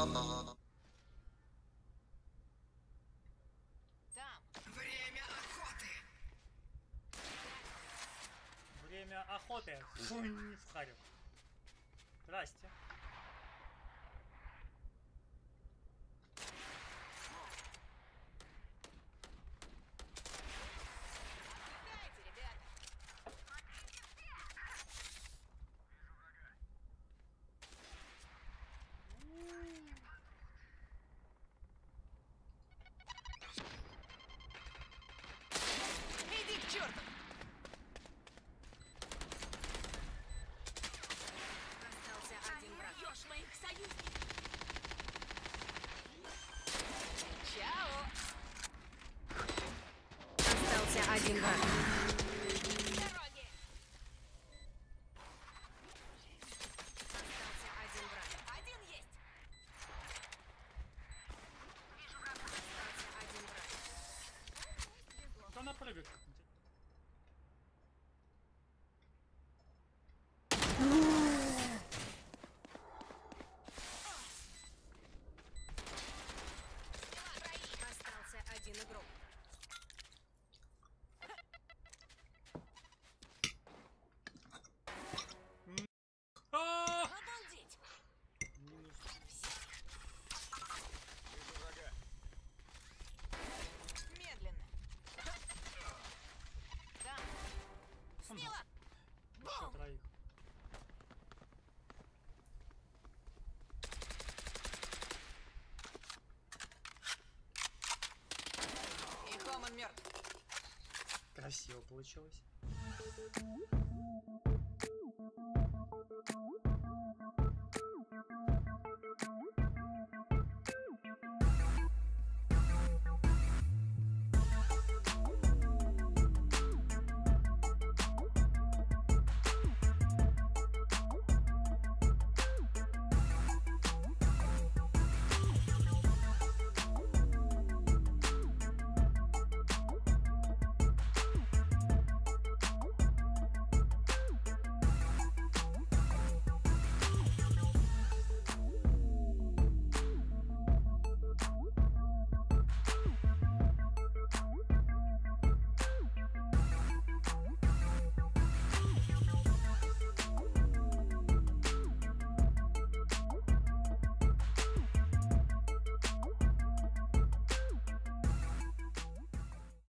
Время охоты. Время охоты. Фунь, вхарю. Здрасте. Отдыхайте, ребята. Иди к черту! Остался один враг. Бьешь моих союзников! Чао! Остался один враг. С дороги! Остался один враг. Один есть! Остался один враг. Кто она прыгает? Как интересно. Остался один игрок. А! Обалдеть! Минус. Медленно. Там. Смело! Еще троих. И Хоман мертв. Красиво получилось.